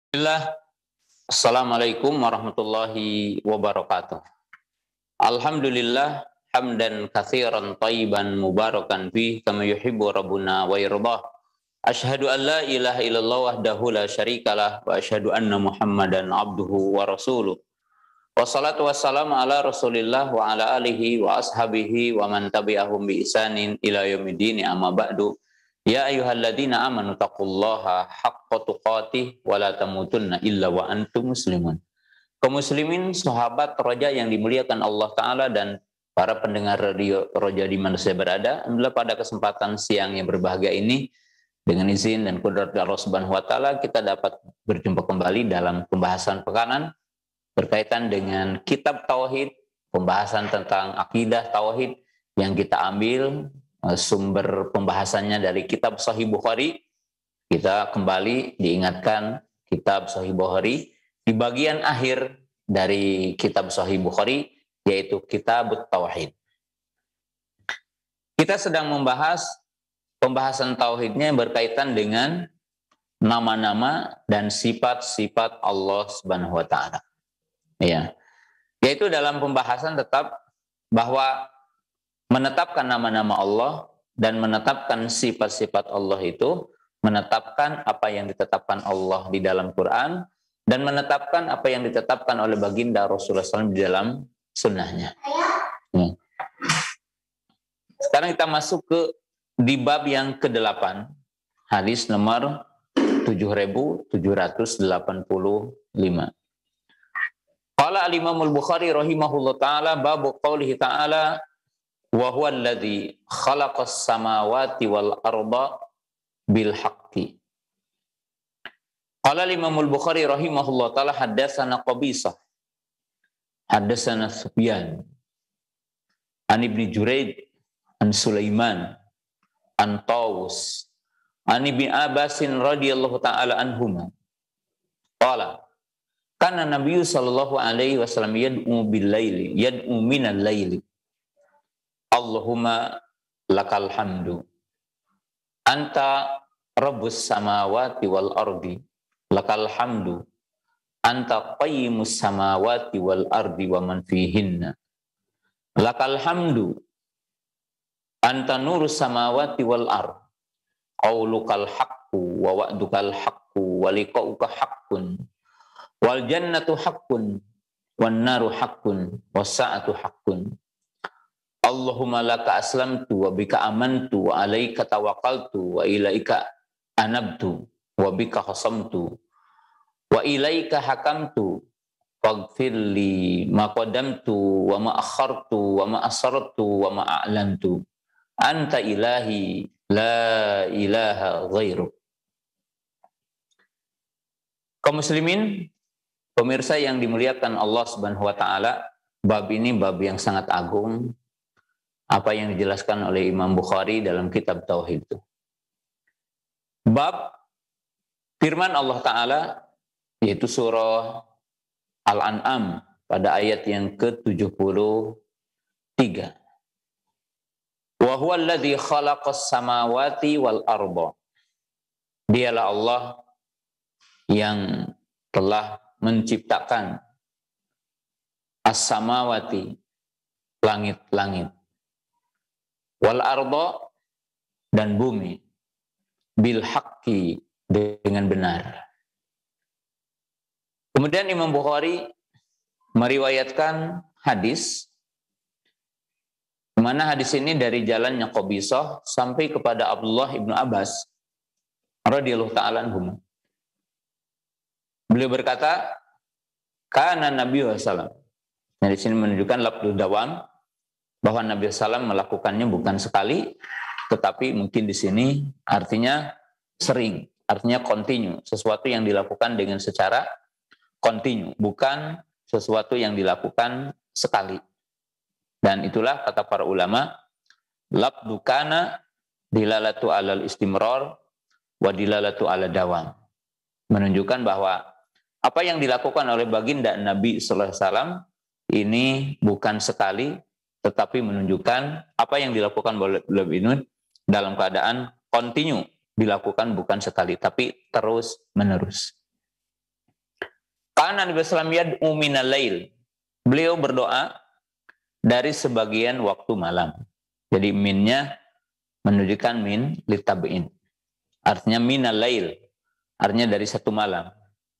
Bismillah. Assalamualaikum warahmatullahi wabarakatuh. Alhamdulillah hamdan katsiran thayyiban mubarakan fi kama yuhibbu rabbuna wa yardah. Asyhadu an la ilaha illallah wahdahu la syarikalah wa asyhadu anna Muhammadan abduhu wa rasuluh. Wassalatu wassalamu ala Rasulillah wa ala alihi wa ashabihi wa man tabi'ahum bi ihsanin ila yaumiddin amma ba'du. Ya ayyuhalladzina amanu taqullaha haqqa tuqatih wa la tamutunna illa wa antum muslimun. Kaum muslimin, sahabat roja yang dimuliakan Allah Ta'ala dan para pendengar radio roja di mana saya berada, adalah pada kesempatan siang yang berbahagia ini, dengan izin dan kudrat Allah Subhanahu wa Ta'ala, kita dapat berjumpa kembali dalam pembahasan pekanan berkaitan dengan kitab tauhid, pembahasan tentang akidah tauhid yang kita ambil sumber pembahasannya dari kitab Sahih Bukhari. Kita kembali diingatkan kitab Sahih Bukhari di bagian akhir dari kitab Sahih Bukhari, yaitu kitab tauhid. Kita sedang membahas pembahasan tauhidnya yang berkaitan dengan nama-nama dan sifat-sifat Allah Subhanahu wa Ta'ala. Ya. Yaitu dalam pembahasan tetap bahwa menetapkan nama-nama Allah dan menetapkan sifat-sifat Allah itu menetapkan apa yang ditetapkan Allah di dalam Quran dan menetapkan apa yang ditetapkan oleh baginda Rasulullah SAW di dalam sunnahnya. Sekarang kita masuk di bab yang ke-8, hadis nomor 7785. Qala al-Imam al-Bukhari rahimahullah ta'ala babu qawlihi ta'ala wa huwa alladhi khalaqas samawati wal arda bil haqqi. Qala al-Imam al-Bukhari rahimahullah ta'ala haddatsana Qabisah haddatsana Sufyan an Ibnu Jurayd an Sulaiman an Tawus an Ibnu Abbas radhiyallahu ta'ala anhuma qala kana Nabi sallallahu alaihi wasallam yad'u bil laili yad'u minal laili Allahumma lakal hamdu anta rabbus samawati wal ardi lakal hamdu anta qayyimus samawati wal ardi wa man fihinna lakal hamdu anta nurus samawati wal ard qaulukal haqqu wa wa'dukal haqqu wa liqa'uka haqqun wal jannatu haqqun wan naru haqqun was sa'atu haqqun Allahumma laka aslamtu wa bika amantu wa alaika tawakkaltu wa ilaika anabtu wa bika khasamtu wa ilaika hakamtu faghfirli ma qadamtu wa ma akhartu wa ma asrartu wa ma a'lantu anta ilahi la ilaha ghairu. Kaum muslimin, pemirsa yang dimuliakan Allah Subhanahu wa taala, bab ini bab yang sangat agung. Apa yang dijelaskan oleh Imam Bukhari dalam kitab Tauhid itu. Bab firman Allah Ta'ala, yaitu surah Al-An'am pada ayat yang ke-73. Wa huwa alladhi khalaqas samawati wal arda. Dialah Allah yang telah menciptakan as-samawati, langit-langit, wal arda, dan bumi, bil haqqi, dengan benar. Kemudian Imam Bukhari meriwayatkan hadis, di mana hadis ini dari jalannya Qabisah sampai kepada Abdullah ibnu Abbas radhiyallahu ta'ala anhum. Beliau berkata, kana Nabi SAW. Nah, di sini menunjukkan lafdzul dawam, bahwa Nabi SAW melakukannya bukan sekali, tetapi mungkin di sini artinya sering, artinya kontinu, sesuatu yang dilakukan dengan secara kontinu, bukan sesuatu yang dilakukan sekali. Dan itulah kata para ulama, lafdzu kana dilalatu alal istimrar wa dilalatu ala dawam. Menunjukkan bahwa apa yang dilakukan oleh baginda Nabi sallallahu alaihi wasallam ini bukan sekali, tetapi menunjukkan apa yang dilakukan oleh beliau ini dalam keadaan kontinu dilakukan, bukan sekali, tapi terus menerus. Kana Nabi sallallahu alaihi wasallam yad'u minal lail. Beliau berdoa dari sebagian waktu malam. Jadi minnya menunjukkan min litab'in. Artinya minal lail. Artinya dari satu malam.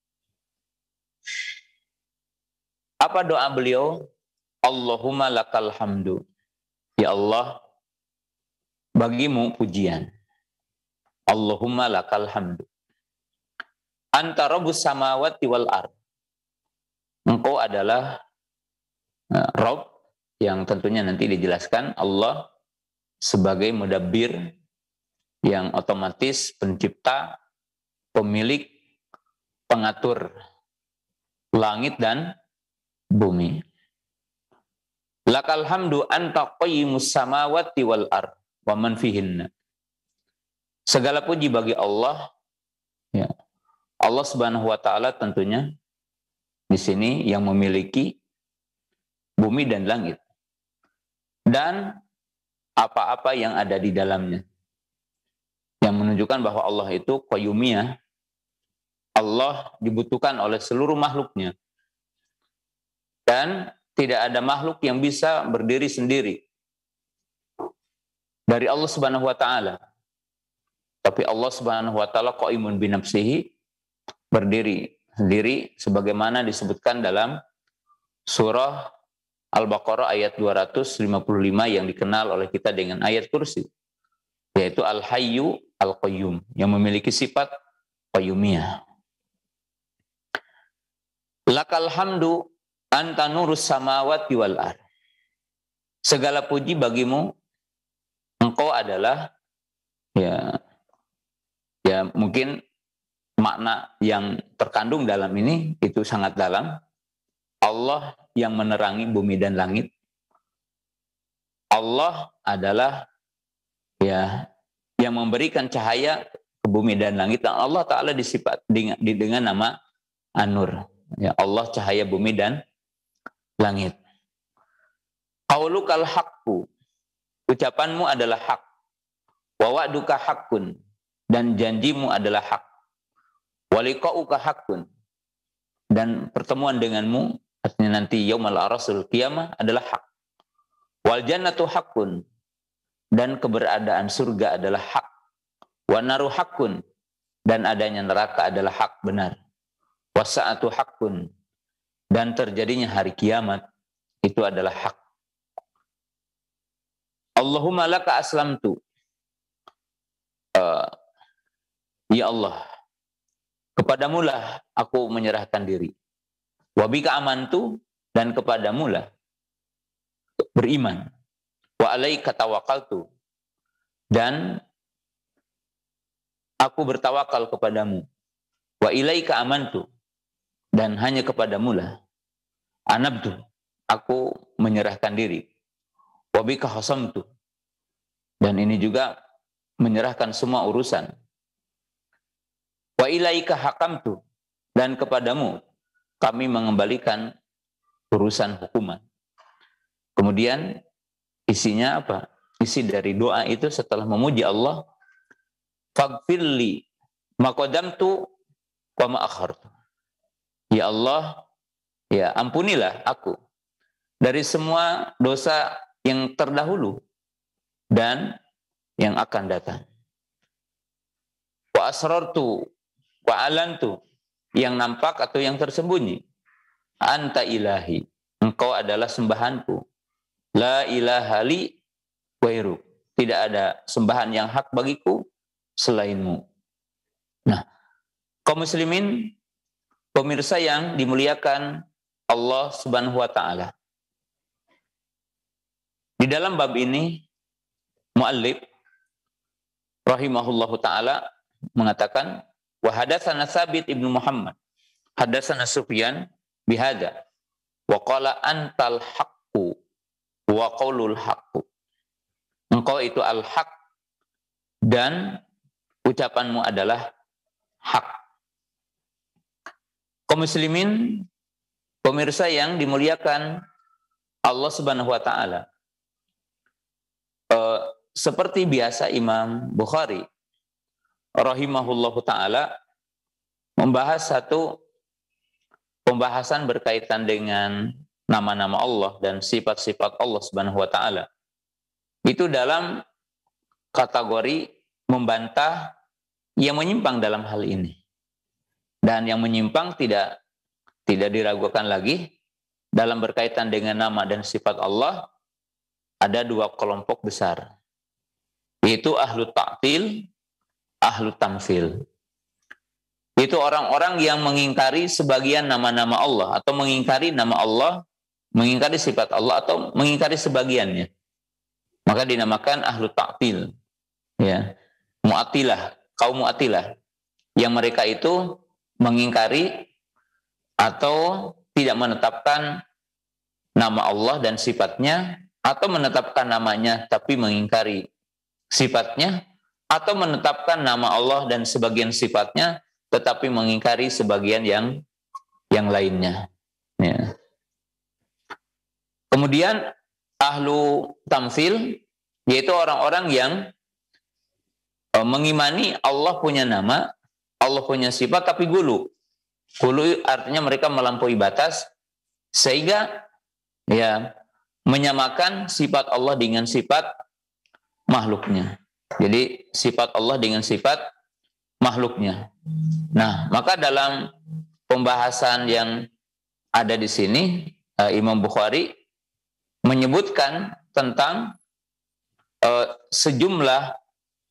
Apa doa beliau? Allahumma lakal hamdu. Ya Allah, bagimu pujian. Allahumma lakal hamdu. Anta rabbus samawati wal ard. Engkau adalah Rabb, yang tentunya nanti dijelaskan Allah sebagai mudabbir, yang otomatis pencipta, pemilik, pengatur langit dan bumi. Lakal hamdu anta qayyimus samawati wal ard wa man fihinna. Segala puji bagi Allah, ya. Allah Subhanahu wa taala tentunya di sini yang memiliki bumi dan langit dan apa-apa yang ada di dalamnya, yang menunjukkan bahwa Allah itu qayyumiyah. Allah dibutuhkan oleh seluruh makhluknya dan tidak ada makhluk yang bisa berdiri sendiri dari Allah Subhanahu wa taala. Tapi Allah Subhanahu wa taala qaimun bi nafsihi, berdiri sendiri sebagaimana disebutkan dalam surah Al-Baqarah ayat 255 yang dikenal oleh kita dengan ayat kursi, yaitu Al-Hayyu Al-Qayyum, yang memiliki sifat qayyumiyah. Lakal hamdu anta nurus samawati wal ard. Segala puji bagimu, engkau adalah ya mungkin makna yang terkandung dalam ini itu sangat dalam. Allah yang menerangi bumi dan langit. Allah adalah ya yang memberikan cahaya ke bumi dan langit. Dan Allah Ta'ala disifat dengan nama An-Nur. Ya, Allah cahaya bumi dan langit. Qaulukal haqqu. Ucapanmu adalah hak. Wa wa'duka haqqun. Dan janjimu adalah hak. Wa liqa'uka haqqun. Dan pertemuan denganmu, artinya nanti yaumul arasul qiyamah, adalah hak. Wal jannatu haqqun. Dan keberadaan surga adalah hak. Wa naru haqqun. Dan adanya neraka adalah hak, benar. Wasa'atu haqqun. Dan terjadinya hari kiamat itu adalah hak. Allahumma laka aslamtu. Ya Allah, kepadamulah aku menyerahkan diri. Wabika amantu, dan kepadamulah beriman. Wa alaika tawakkaltu, dan aku bertawakal kepadamu. Wa ilaika amantu, dan hanya kepadamulah anabtu, aku menyerahkan diri. Wabika khasamtu, dan ini juga menyerahkan semua urusan. Wa ilaika hakamtu, dan kepadamu kami mengembalikan urusan hukuman. Kemudian isinya apa? Isi dari doa itu setelah memuji Allah, faghfirli ma qaddamtu wa ma akhartu. Ya Allah, ya ampunilah aku dari semua dosa yang terdahulu dan yang akan datang. Wa asrartu wa alantu, yang nampak atau yang tersembunyi. Anta ilahi, engkau adalah sembahanku. La ilaha li wairu, tidak ada sembahan yang hak bagiku selainmu. Nah, kaum muslimin, pemirsa yang dimuliakan Allah Subhanahu wa taala. Di dalam bab ini muallif rahimahullahu taala mengatakan, wa hadatsana Tsabit ibnu Muhammad, hadatsana Sufyan bihada, wa qala antal haqqu wa qaulul haqqu. Engkau itu al-haq dan ucapanmu adalah hak. Kaum muslimin, pemirsa yang dimuliakan Allah Subhanahu wa taala. Seperti biasa Imam Bukhari rahimahullahu taala membahas satu pembahasan berkaitan dengan nama-nama Allah dan sifat-sifat Allah Subhanahu wa taala itu dalam kategori membantah yang menyimpang dalam hal ini. Dan yang menyimpang tidak diragukan lagi dalam berkaitan dengan nama dan sifat Allah ada dua kelompok besar, yaitu ahlu ta'til, ahlu tamfil. Itu orang-orang yang mengingkari sebagian nama-nama Allah atau mengingkari nama Allah, mengingkari sifat Allah atau mengingkari sebagiannya. Maka dinamakan ahlu ta'til. Ya. Mu'attilah, kaum Mu'attilah yang mereka itu mengingkari atau tidak menetapkan nama Allah dan sifatnya, atau menetapkan namanya tapi mengingkari sifatnya, atau menetapkan nama Allah dan sebagian sifatnya tetapi mengingkari sebagian yang lainnya. Ya. Kemudian ahlu tamfil, yaitu orang-orang yang mengimani Allah punya nama, Allah punya sifat, tapi gulu. Gulu artinya mereka melampaui batas sehingga ya menyamakan sifat Allah dengan sifat makhluknya. Jadi sifat Allah dengan sifat makhluknya. Nah, maka dalam pembahasan yang ada di sini Imam Bukhari menyebutkan tentang sejumlah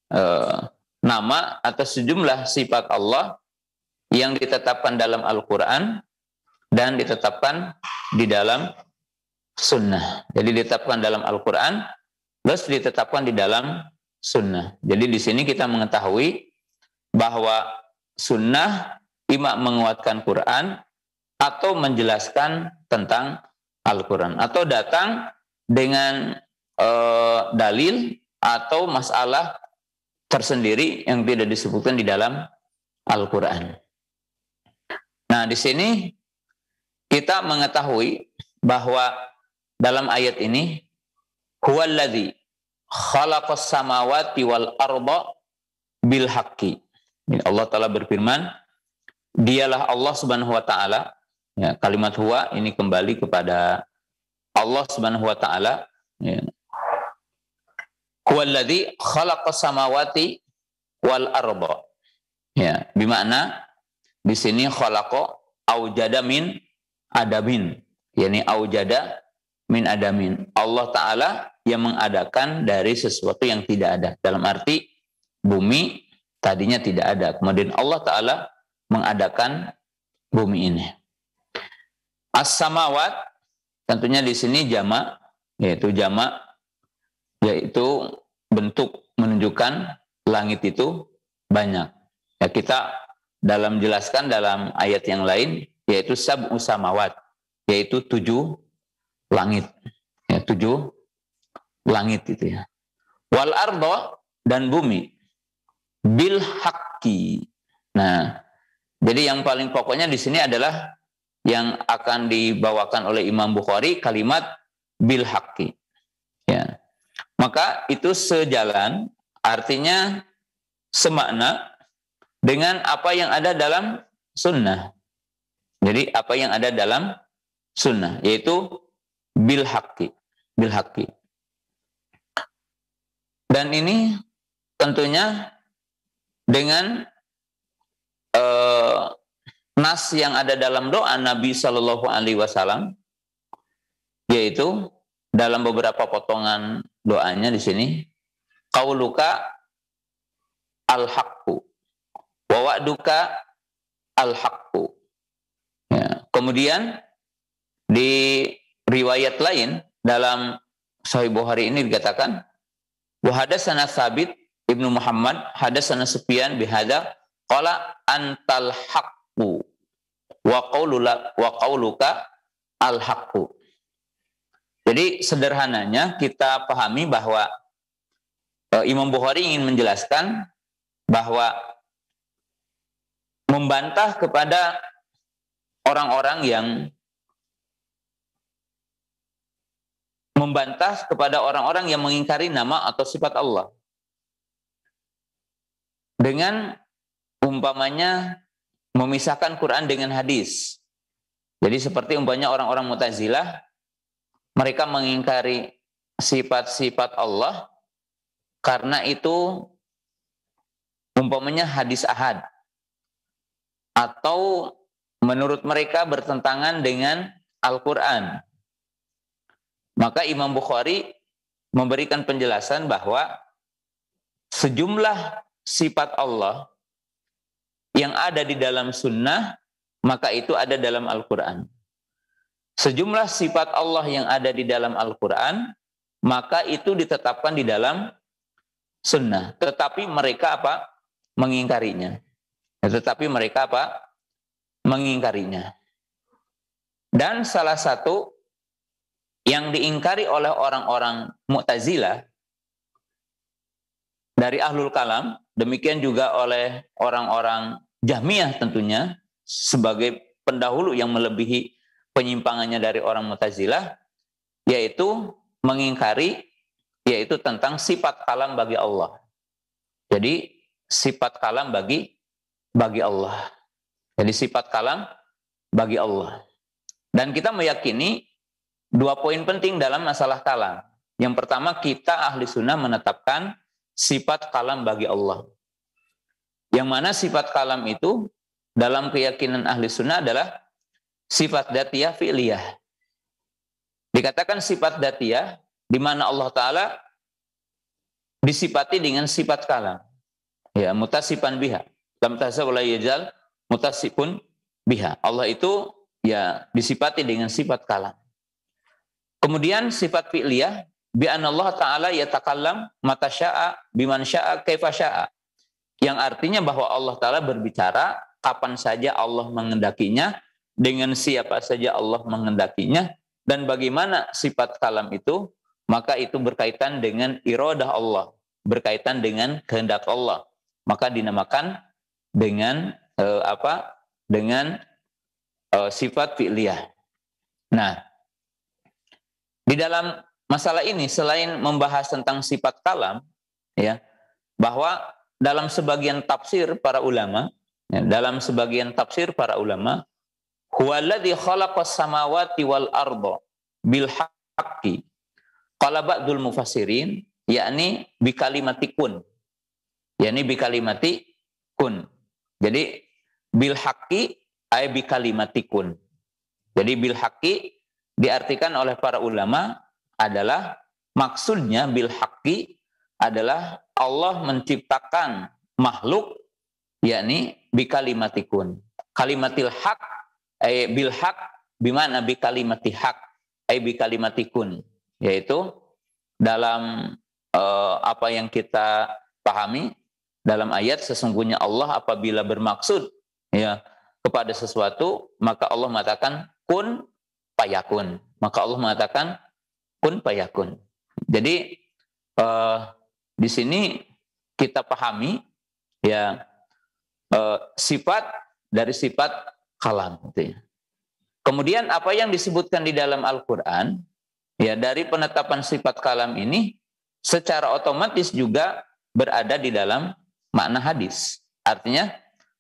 nama atau sejumlah sifat Allah yang ditetapkan dalam Al-Quran dan ditetapkan di dalam Sunnah. Jadi ditetapkan dalam Al-Quran, terus ditetapkan di dalam Sunnah. Jadi di sini kita mengetahui bahwa Sunnah ima menguatkan Quran atau menjelaskan tentang Al-Quran, atau datang dengan dalil atau masalah tersendiri yang tidak disebutkan di dalam Al-Quran. Nah, di sini kita mengetahui bahwa dalam ayat ini huwallazi khalaqas samawati wal arda bil haqqi. Allah Ta'ala berfirman, dialah Allah Subhanahu wa taala. Ya, kalimat huwa ini kembali kepada Allah Subhanahu wa taala. Ya. Huwallazi khalaqas samawati wal arda. Ya, bermakna di sini khalaqa aujada min adamin, yakni aujada min adamin. Allah Ta'ala yang mengadakan dari sesuatu yang tidak ada. Dalam arti bumi tadinya tidak ada, kemudian Allah Ta'ala mengadakan bumi ini. As-samawat tentunya di sini jamak, yaitu bentuk menunjukkan langit itu banyak. Ya, kita dalam jelaskan dalam ayat yang lain, yaitu sab'u samawat, yaitu 7 langit. Ya, 7 langit itu ya. Wal ardo, dan bumi. Bil haqqi. Nah, jadi yang paling pokoknya di sini adalah yang akan dibawakan oleh Imam Bukhari kalimat bil haqqi. Ya. Maka itu sejalan, artinya semakna dengan apa yang ada dalam sunnah. Jadi apa yang ada dalam sunnah, yaitu bil haqqi. Bil haqqi. Dan ini tentunya dengan nas yang ada dalam doa Nabi Shallallahu Alaihi Wasallam, yaitu dalam beberapa potongan doanya di sini, qauluka al-haqqu wa wa'duka al-haqqu. Ya. Kemudian di riwayat lain dalam Sahih Bukhari ini dikatakan, wa hadatsana Tsabit Ibnu Muhammad hadatsana Sufyan bihadza qala antal haqqu wa qauluka al-haqqu. Jadi sederhananya kita pahami bahwa Imam Bukhari ingin menjelaskan bahwa membantah kepada orang-orang yang mengingkari nama atau sifat Allah. Dengan umpamanya memisahkan Quran dengan hadis. Jadi seperti umpamanya orang-orang Mu'tazilah, mereka mengingkari sifat-sifat Allah karena itu umpamanya hadis ahad, atau menurut mereka bertentangan dengan Al-Quran. Maka Imam Bukhari memberikan penjelasan bahwa sejumlah sifat Allah yang ada di dalam sunnah, maka itu ada dalam Al-Quran. Sejumlah sifat Allah yang ada di dalam Al-Quran, maka itu ditetapkan di dalam sunnah. Tetapi mereka apa? Mengingkarinya. Tetapi mereka apa? Mengingkarinya. Dan salah satu yang diingkari oleh orang-orang Mu'tazilah dari Ahlul Kalam, demikian juga oleh orang-orang Jahmiyah tentunya, sebagai pendahulu yang melebihi penyimpangannya dari orang Mu'tazilah, yaitu mengingkari, yaitu tentang sifat kalam bagi Allah. Jadi sifat kalam bagi Allah. Jadi sifat kalam bagi Allah. Dan kita meyakini dua poin penting dalam masalah kalam. Yang pertama, kita ahli sunnah menetapkan sifat kalam bagi Allah. Yang mana sifat kalam itu dalam keyakinan ahli sunnah adalah sifat datiyah fi'liyah. Dikatakan sifat datiyah di mana Allah Ta'ala disifati dengan sifat kalam. Ya, mutasifan biha. Lam tasawwa la yajal mutasifun biha. Allah itu ya disifati dengan sifat kalam. Kemudian sifat fi'liyah bi anna Allah Ta'ala yatakallam mata sya'a biman sya'a kaifa sya'a. Yang artinya bahwa Allah Ta'ala berbicara kapan saja Allah mengendakinya, dengan siapa saja Allah mengendakinya, dan bagaimana sifat kalam itu, maka itu berkaitan dengan iradah Allah, berkaitan dengan kehendak Allah. Maka dinamakan dengan sifat fi'liyah. Nah, di dalam masalah ini selain membahas tentang sifat kalam, ya, bahwa dalam sebagian tafsir para ulama, huwallazi khalaqas samawati wal arda bil haqqi. Qala ba'dul mufassirin, yakni bi kalimati kun. Yakni bi kalimati kun. Jadi bil haqqi ay bi kalimati kun. Jadi bil haqqi diartikan oleh para ulama adalah, maksudnya bil haqqi adalah Allah menciptakan makhluk, yakni bi kalimati kun. Kalimatil haq ay bil haq bimana bi kalimati haq ay bi kalimati kun. Yaitu dalam apa yang kita pahami dalam ayat, sesungguhnya Allah apabila bermaksud ya kepada sesuatu, maka Allah mengatakan kun fayakun. Maka Allah mengatakan kun fayakun. Jadi di sini kita pahami ya sifat dari sifat kalam gitu ya. Kemudian apa yang disebutkan di dalam Al-Qur'an ya, dari penetapan sifat kalam ini secara otomatis juga berada di dalam makna hadis. Artinya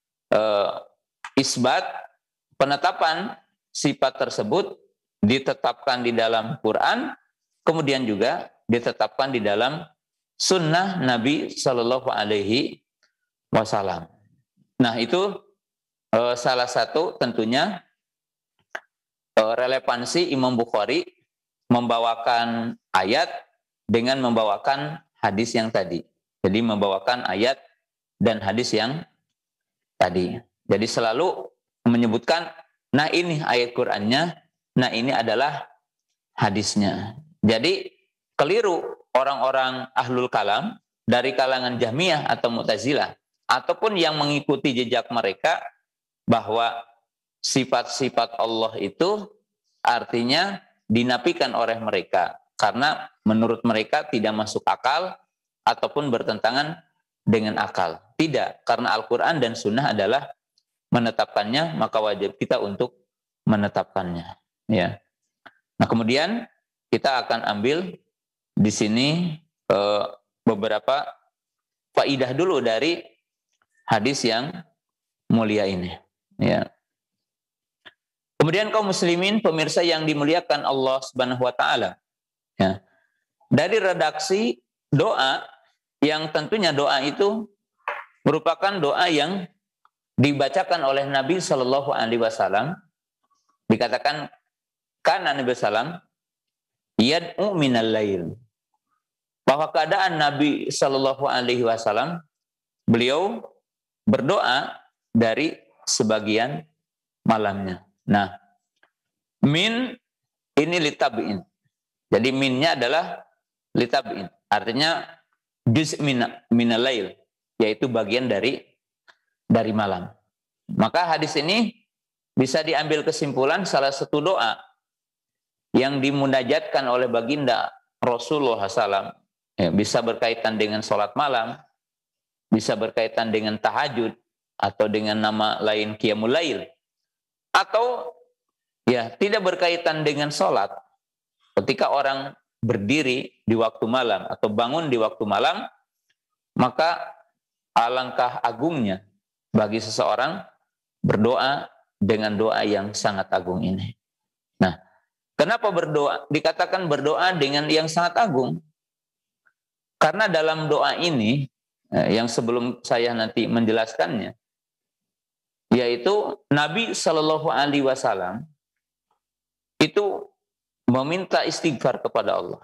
isbat, penetapan sifat tersebut ditetapkan di dalam Quran, kemudian juga ditetapkan di dalam sunnah Nabi Shallallahu Alaihi Wasallam. Nah, itu salah satu tentunya relevansi Imam Bukhari membawakan ayat dengan membawakan hadis yang tadi. Jadi membawakan ayat dan hadis yang tadi. Jadi selalu menyebutkan, nah ini ayat Qur'annya, nah ini adalah hadisnya. Jadi keliru orang-orang ahlul kalam dari kalangan Jahmiyah atau Mu'tazilah, ataupun yang mengikuti jejak mereka, bahwa sifat-sifat Allah itu artinya dinafikan oleh mereka karena menurut mereka tidak masuk akal ataupun bertentangan dengan akal. Tidak, karena Al-Quran dan Sunnah adalah menetapkannya, maka wajib kita untuk menetapkannya. Ya. Nah, kemudian kita akan ambil di sini beberapa faidah dulu dari hadis yang mulia ini. Ya. Kemudian kaum muslimin pemirsa yang dimuliakan Allah Subhanahu wa taala. Ya. Dari redaksi doa yang tentunya doa itu merupakan doa yang dibacakan oleh Nabi Shallallahu alaihi wasallam. Dikatakan kana Nabi sallam yad'u minal lail. Bahwa keadaan Nabi Shallallahu alaihi wasallam beliau berdoa dari sebagian malamnya. Nah, min ini litab'in. Jadi minnya adalah litab'in. Artinya juz' minal lail, yaitu bagian dari malam. Maka hadis ini bisa diambil kesimpulan salah satu doa yang dimunajatkan oleh baginda Rasulullah SAW. Ya, bisa berkaitan dengan sholat malam, bisa berkaitan dengan tahajud, atau dengan nama lain qiyamul lail. Atau ya tidak berkaitan dengan sholat. Ketika orang berdiri di waktu malam atau bangun di waktu malam, maka alangkah agungnya bagi seseorang berdoa dengan doa yang sangat agung ini. Nah, kenapa berdoa? Dikatakan berdoa dengan yang sangat agung. Karena dalam doa ini, yang sebelum saya nanti menjelaskannya, yaitu Nabi Shallallahu alaihi wasallam itu meminta istighfar kepada Allah.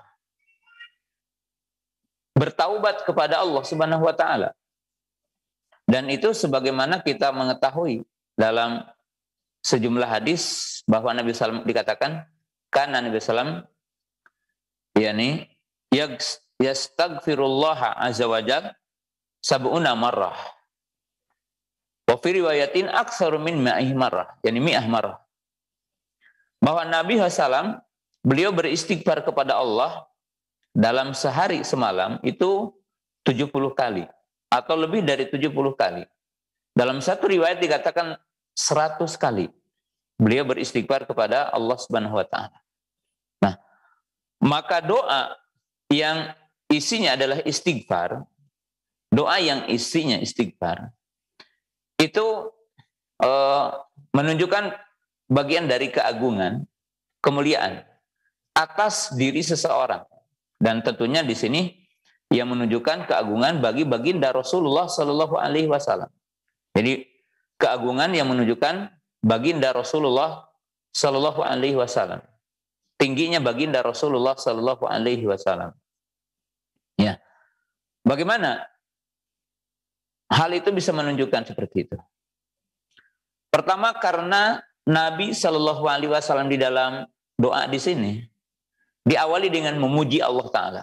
Bertaubat kepada Allah Subhanahu wa taala. Dan itu sebagaimana kita mengetahui dalam sejumlah hadis bahwa Nabi SAW dikatakan karena Nabi SAW yakni yastaghfirullah azza wajalla sab'una marrah. Wa fi riwayatin aktsaru min mi'ah marrah, yakni mi'ah marrah. Bahwa Nabi SAW beliau beristighfar kepada Allah dalam sehari semalam itu 70 kali atau lebih dari 70 kali. Dalam satu riwayat dikatakan 100 kali beliau beristighfar kepada Allah Subhanahu wa taala. Nah, maka doa yang isinya adalah istighfar, doa yang isinya istighfar itu menunjukkan bagian dari keagungan, kemuliaan atas diri seseorang. Dan tentunya di sini yang menunjukkan keagungan bagi baginda Rasulullah Sallallahu Alaihi Wasallam. Jadi keagungan yang menunjukkan baginda Rasulullah Sallallahu Alaihi Wasallam, tingginya baginda Rasulullah Sallallahu Alaihi Wasallam. Ya, bagaimana hal itu bisa menunjukkan seperti itu? Pertama, karena Nabi Sallallahu Alaihi Wasallam di dalam doa di sini diawali dengan memuji Allah Taala.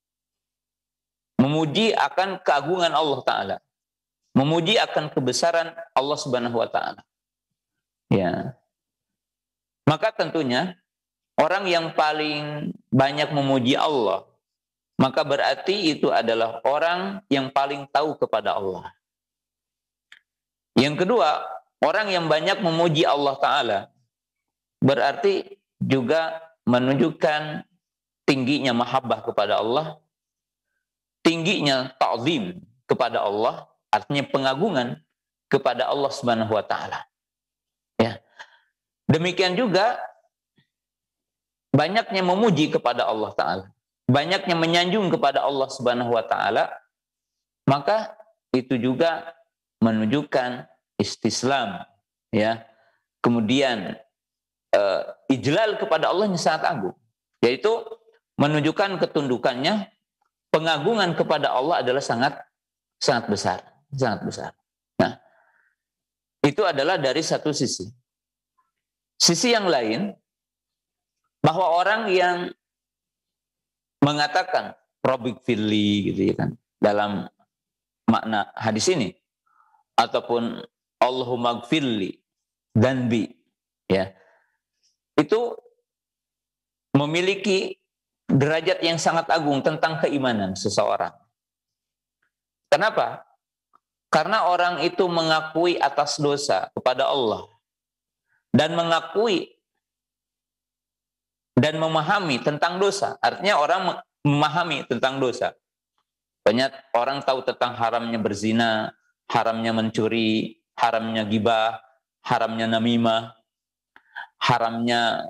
Memuji akan keagungan Allah Ta'ala. Memuji akan kebesaran Allah Subhanahu wa Ta'ala. Ya. Maka tentunya orang yang paling banyak memuji Allah, maka berarti itu adalah orang yang paling tahu kepada Allah. Yang kedua, orang yang banyak memuji Allah Ta'ala berarti juga menunjukkan tingginya mahabbah kepada Allah, tingginya ta'zim kepada Allah, artinya pengagungan kepada Allah Subhanahu wa taala. Ya. Demikian juga banyaknya memuji kepada Allah taala, banyaknya menyanjung kepada Allah Subhanahu wa taala, maka itu juga menunjukkan istislam, ya. Kemudian ijlal kepada Allah yang sangat agung, yaitu menunjukkan ketundukannya. Pengagungan kepada Allah adalah sangat besar, sangat besar. Nah, itu adalah dari satu sisi. Sisi yang lain, bahwa orang yang mengatakan Rabbik firli gitu ya kan, dalam makna hadis ini, ataupun Allahumma gfirli dzanbi, ya, itu memiliki derajat yang sangat agung tentang keimanan seseorang. Kenapa? Karena orang itu mengakui atas dosa kepada Allah dan mengakui dan memahami tentang dosa. Artinya orang memahami tentang dosa. Banyak orang tahu tentang haramnya berzina, haramnya mencuri, haramnya ghibah, haramnya namimah, haramnya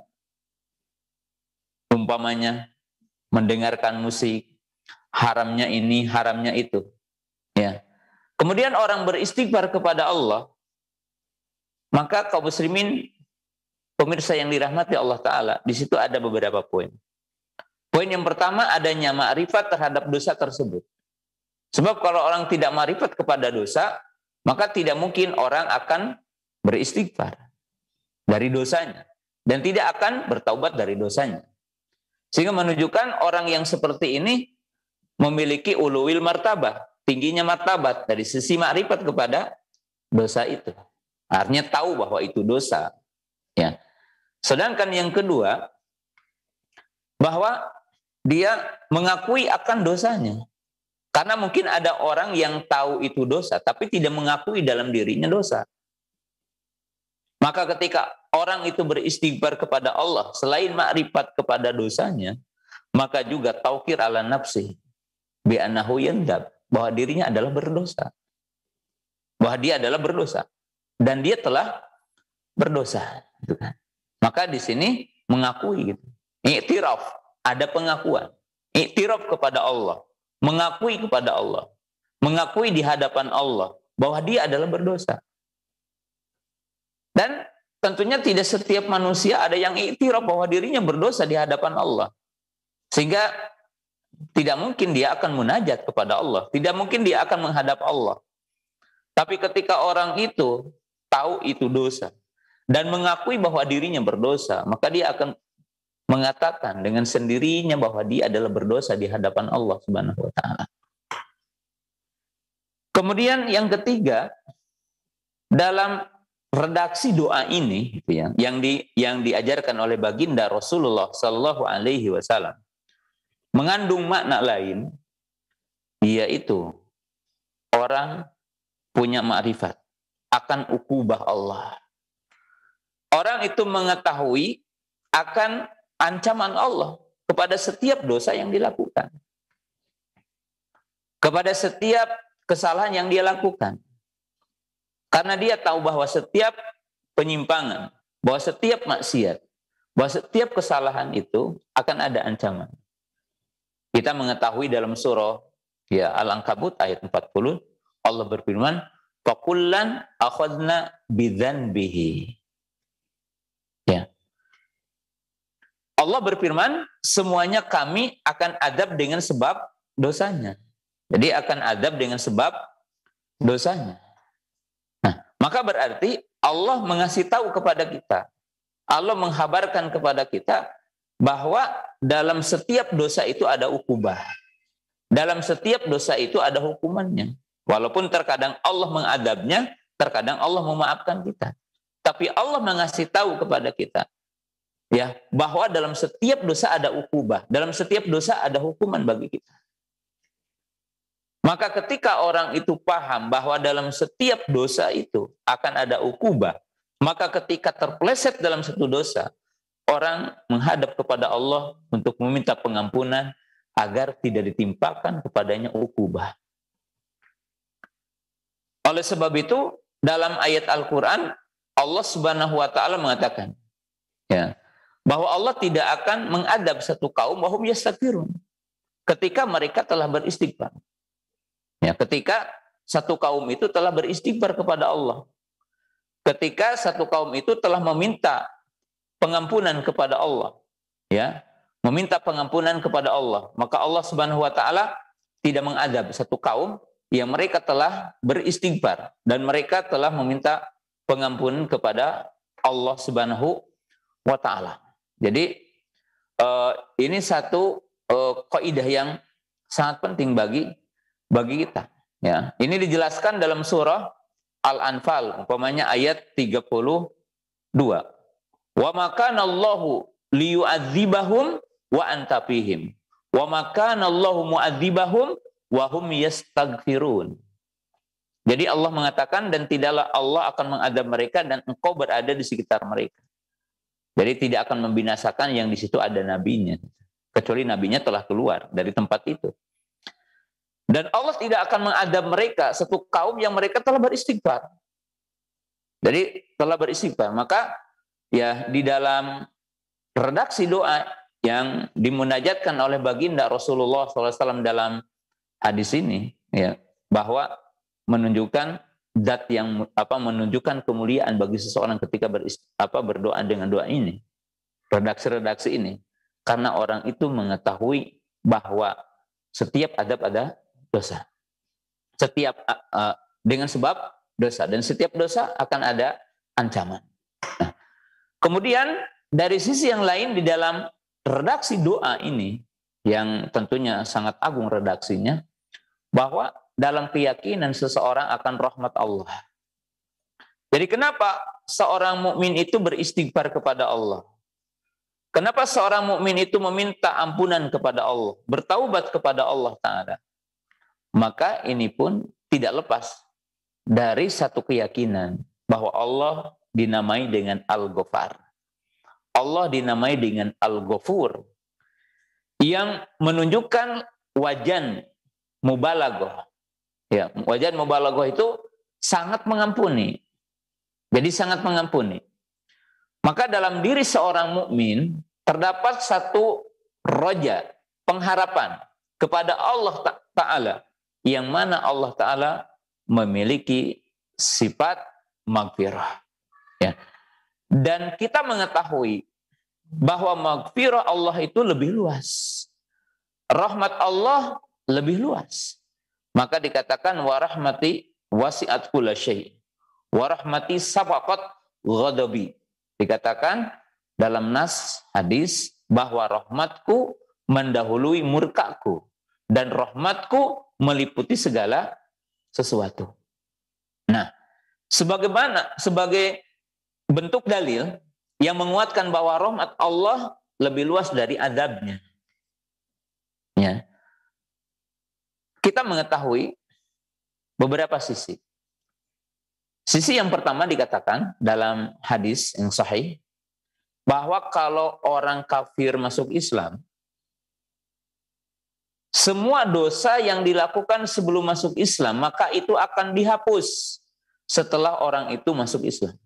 umpamanya mendengarkan musik, haramnya ini, haramnya itu. Ya. Kemudian orang beristighfar kepada Allah, maka kaum muslimin, pemirsa yang dirahmati Allah Ta'ala, di situ ada beberapa poin. Poin yang pertama, adanya ma'rifat terhadap dosa tersebut. Sebab kalau orang tidak ma'rifat kepada dosa, maka tidak mungkin orang akan beristighfar dari dosanya. Dan tidak akan bertaubat dari dosanya. Sehingga menunjukkan orang yang seperti ini memiliki uluwil martabah, tingginya martabat dari sisi ma'rifat kepada dosa itu. Artinya tahu bahwa itu dosa. Ya. Sedangkan yang kedua, bahwa dia mengakui akan dosanya. Karena mungkin ada orang yang tahu itu dosa, tapi tidak mengakui dalam dirinya dosa. Maka ketika orang itu beristighfar kepada Allah, selain makrifat kepada dosanya, maka juga taukir ala nafsi, bi'annahu yandab, bahwa dirinya adalah berdosa. Bahwa dia adalah berdosa. Dan dia telah berdosa. Maka di sini mengakui. Gitu. Iktiraf, ada pengakuan. Iktiraf kepada Allah. Mengakui kepada Allah, mengakui di hadapan Allah bahwa dia adalah berdosa. Dan tentunya tidak setiap manusia ada yang iktiraf bahwa dirinya berdosa di hadapan Allah. Sehingga tidak mungkin dia akan munajat kepada Allah, tidak mungkin dia akan menghadap Allah. Tapi ketika orang itu tahu itu dosa dan mengakui bahwa dirinya berdosa, maka dia akan mengatakan dengan sendirinya bahwa dia adalah berdosa di hadapan Allah Subhanahu wa taala. Kemudian yang ketiga, dalam redaksi doa ini gitu ya, yang diajarkan oleh baginda Rasulullah sallallahu alaihi wasallam mengandung makna lain, yaitu orang punya makrifat akan ukubah Allah. Orang itu mengetahui akan ancaman Allah kepada setiap dosa yang dilakukan. Kepada setiap kesalahan yang dia lakukan. Karena dia tahu bahwa setiap penyimpangan, bahwa setiap maksiat, bahwa setiap kesalahan itu akan ada ancaman. Kita mengetahui dalam surah ya Al-Ankabut ayat 40, Allah berfirman, "Fakullan akhadna bidzanbihi." Ya. Allah berfirman, semuanya kami akan adab dengan sebab dosanya. Jadi akan adab dengan sebab dosanya. Nah, maka berarti Allah mengasih tahu kepada kita, Allah menghabarkan kepada kita bahwa dalam setiap dosa itu ada ukubah. Dalam setiap dosa itu ada hukumannya. Walaupun terkadang Allah mengadabnya, terkadang Allah memaafkan kita. Tapi Allah mengasih tahu kepada kita, ya, bahwa dalam setiap dosa ada ukubah, dalam setiap dosa ada hukuman bagi kita. Maka ketika orang itu paham bahwa dalam setiap dosa itu akan ada ukubah, maka ketika terpeleset dalam satu dosa, orang menghadap kepada Allah untuk meminta pengampunan agar tidak ditimpakan kepadanya ukubah. Oleh sebab itu, dalam ayat Al-Quran, Allah Subhanahu wa taala mengatakan, ya, bahwa Allah tidak akan mengadab satu kaum wahum yastaghfirun ketika mereka telah beristighfar. Ya, ketika satu kaum itu telah beristighfar kepada Allah. Ketika satu kaum itu telah meminta pengampunan kepada Allah, ya, meminta pengampunan kepada Allah, maka Allah Subhanahu wa taala tidak mengadab satu kaum yang mereka telah beristighfar dan mereka telah meminta pengampunan kepada Allah Subhanahu wa taala. Jadi ini satu kaidah yang sangat penting bagi kita. Ya, ini dijelaskan dalam surah Al-Anfal, umpamanya ayat 32. Wa makanallahu liyu'adzibahum wa anta fihim. Wa makanallahu mu'adzibahum wa hum yastaghfirun. Jadi Allah mengatakan, dan tidaklah Allah akan mengadab mereka dan engkau berada di sekitar mereka. Jadi tidak akan membinasakan yang di situ ada nabinya, kecuali nabinya telah keluar dari tempat itu. Dan Allah tidak akan mengadab mereka, satu kaum yang mereka telah beristighfar. Jadi telah beristighfar, maka ya di dalam redaksi doa yang dimunajatkan oleh baginda Rasulullah SAW dalam hadis ini, ya, bahwa menunjukkan zat yang menunjukkan kemuliaan bagi seseorang ketika berdoa dengan doa ini, redaksi-redaksi ini, karena orang itu mengetahui bahwa setiap adab ada dosa, setiap dengan sebab dosa, dan setiap dosa akan ada ancaman. Nah, kemudian dari sisi yang lain di dalam redaksi doa ini yang tentunya sangat agung redaksinya, bahwa dalam keyakinan seseorang akan rahmat Allah. Jadi kenapa seorang mukmin itu beristighfar kepada Allah? Kenapa seorang mukmin itu meminta ampunan kepada Allah, bertaubat kepada Allah Ta'ala? Maka ini pun tidak lepas dari satu keyakinan bahwa Allah dinamai dengan Al-Ghafar. Allah dinamai dengan Al-Ghafur, yang menunjukkan wajan mubalaghah. Ya, wajan mubalaghah itu sangat mengampuni. Jadi sangat mengampuni. Maka dalam diri seorang mukmin terdapat satu roja, pengharapan kepada Allah Ta'ala, yang mana Allah Ta'ala memiliki sifat maghfirah. Ya. Dan kita mengetahui bahwa maghfirah Allah itu lebih luas. Rahmat Allah lebih luas. Maka dikatakan wa rahmati wasi'at kulla syai'. Wa rahmati sabaqat ghadabi. Dikatakan dalam nas hadis bahwa rahmatku mendahului murkaku dan rahmatku meliputi segala sesuatu. Nah, sebagai bentuk dalil yang menguatkan bahwa rahmat Allah lebih luas dari adabnya. Ya. Kita mengetahui beberapa sisi. Sisi yang pertama dikatakan dalam hadis yang sahih, bahwa kalau orang kafir masuk Islam, semua dosa yang dilakukan sebelum masuk Islam, maka itu akan dihapus setelah orang itu masuk Islam.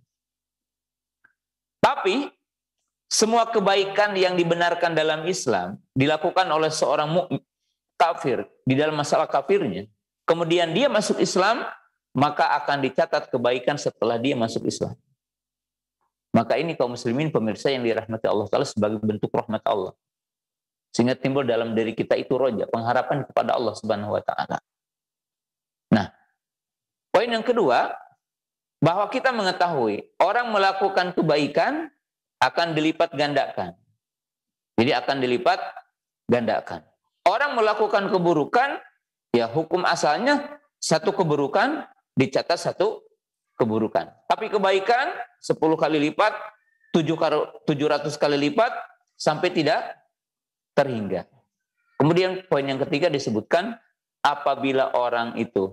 Tapi semua kebaikan yang dibenarkan dalam Islam dilakukan oleh seorang mukmin kafir di dalam masalah kafirnya, kemudian dia masuk Islam, maka akan dicatat kebaikan setelah dia masuk Islam. Maka ini kaum muslimin pemirsa yang dirahmati Allah Ta'ala sebagai bentuk rahmat Allah. Sehingga timbul dalam diri kita itu roja, pengharapan kepada Allah Subhanahu wa Ta'ala. Nah, poin yang kedua, bahwa kita mengetahui orang melakukan kebaikan akan dilipat gandakan. Jadi akan dilipat gandakan. Orang melakukan keburukan, ya hukum asalnya satu keburukan dicatat satu keburukan. Tapi kebaikan 10 kali lipat, 700 kali lipat, sampai tidak terhingga. Kemudian poin yang ketiga disebutkan, apabila orang itu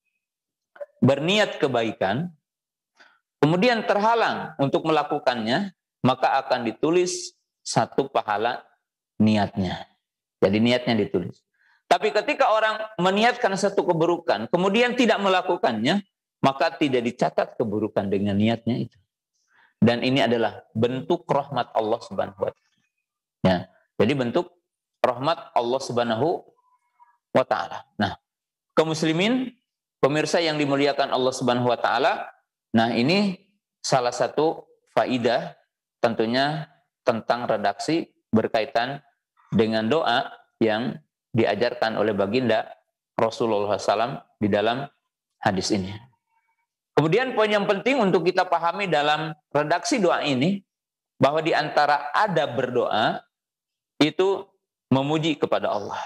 berniat kebaikan, kemudian terhalang untuk melakukannya, maka akan ditulis satu pahala niatnya. Jadi niatnya ditulis. Tapi ketika orang meniatkan satu keburukan, kemudian tidak melakukannya, maka tidak dicatat keburukan dengan niatnya itu. Dan ini adalah bentuk rahmat Allah Subhanahu wa Ta'ala. Ya, jadi bentuk rahmat Allah Subhanahu wa Ta'ala. Nah, kaum muslimin, pemirsa yang dimuliakan Allah Subhanahu wa Ta'ala, nah ini salah satu faidah tentunya tentang redaksi berkaitan dengan doa yang diajarkan oleh baginda Rasulullah SAW di dalam hadis ini. Kemudian poin yang penting untuk kita pahami dalam redaksi doa ini, bahwa di antara adab berdoa itu memuji kepada Allah.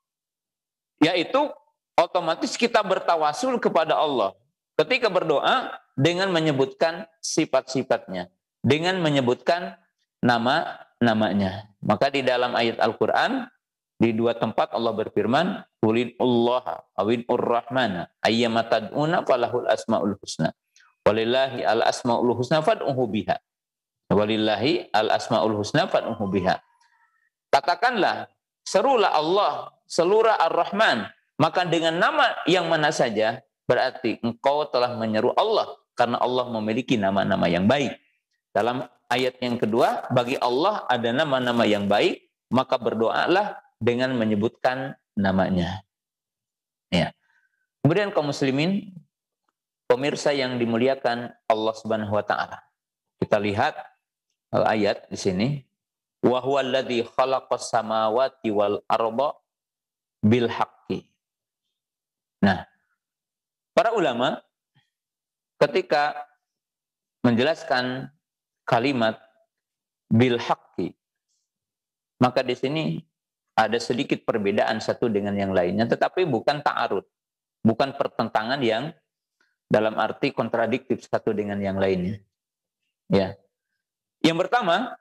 Yaitu otomatis kita bertawasul kepada Allah ketika berdoa dengan menyebutkan sifat-sifatnya, dengan menyebutkan nama-namanya. Maka di dalam ayat Al-Quran, di dua tempat Allah berfirman, "Qulillah awinur rahmana ayyama tad'una falahul asmaul husna. Walillahi al asmaul husna fad'uhu biha. Walillahi al asmaul husna fad'uhu biha." Katakanlah, serulah Allah, seluruh Ar-Rahman, maka dengan nama yang mana saja berarti engkau telah menyeru Allah, karena Allah memiliki nama-nama yang baik. Dalam ayat yang kedua, bagi Allah ada nama-nama yang baik, maka berdoalah dengan menyebutkan namanya. Ya. Kemudian kaum muslimin, pemirsa yang dimuliakan Allah Subhanahu wa taala. Kita lihat ayat di sini. Wa huwallazi khalaqas samawati wal arda bil haqqi. Nah, para ulama ketika menjelaskan kalimat bil haqqi, maka di sini ada sedikit perbedaan satu dengan yang lainnya, tetapi bukan ta'arud, bukan pertentangan yang dalam arti kontradiktif satu dengan yang lainnya. Ya. Yang pertama,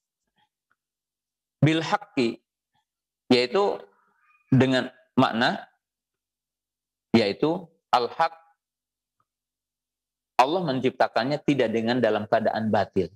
bil haqqi, yaitu dengan makna yaitu al-haq, Allah menciptakannya tidak dengan dalam keadaan batil.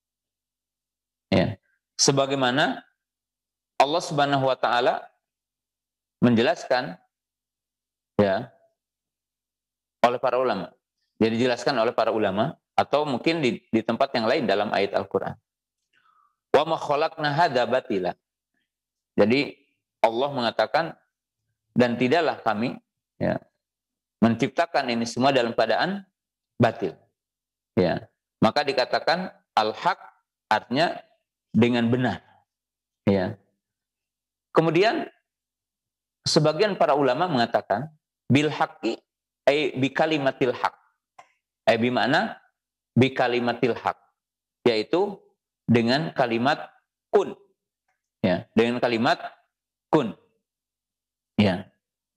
Ya. Sebagaimana Allah Subhanahu wa taala menjelaskan ya oleh para ulama. Jadi dijelaskan oleh para ulama atau mungkin di tempat yang lain dalam ayat Al-Qur'an. Wa ma khalaqna hadza batila. Jadi Allah mengatakan dan tidaklah kami ya menciptakan ini semua dalam keadaan batil. Ya. Maka dikatakan al-haq artinya dengan benar. Ya. Kemudian sebagian para ulama mengatakan bil haqqi ay bi kalimatil haq. Ay bi makna bi kalimatil haq, yaitu dengan kalimat kun. Ya, dengan kalimat kun. Ya.